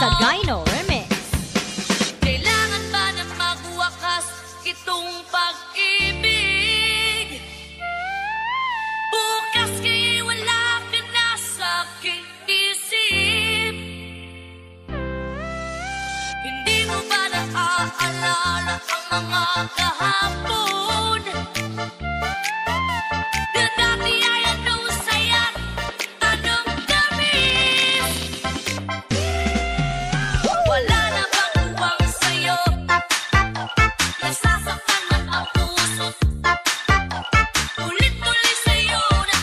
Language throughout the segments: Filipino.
Sagayno Remix. Kailangan ba na magwakas itong pag-ibig? Bukas kaya'y wala ka na sa aking isip. Hindi mo ba naaalala ang mga kahapon? Na dati ay anong saya, anong tamis. Wala na bang uwang sa'yo? Nasasaktan man ang puso. Ulit-ulit sa'yo na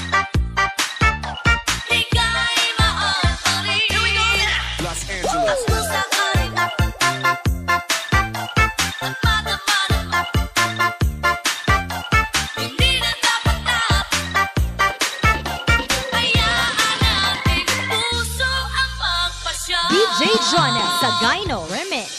di ka'y maaaring. Here we go! Los Ang Angeles. pusa ka'y at madama-dama. Hindi na dapat na hayaan natin puso ang magpasya. DJ Jonas Sagayno Remix.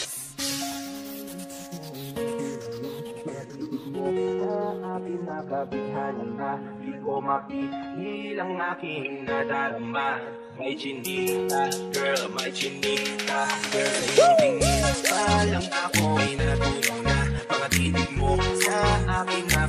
Aking nakabighanan na di ko mapigil ang aking nadarama. May chinita, girl, may chinita, girl. Sa iyong tingin pa lang ako'y natunaw na. Mga titig mo sa aking